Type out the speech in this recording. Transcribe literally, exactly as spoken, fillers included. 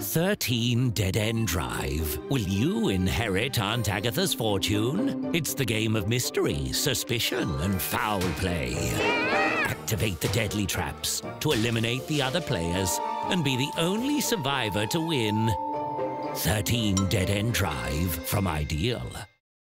thirteen Dead-End Drive. Will you inherit Aunt Agatha's fortune? It's the game of mystery, suspicion, and foul play. Activate the deadly traps to eliminate the other players and be the only survivor to win. thirteen Dead-End Drive from Ideal.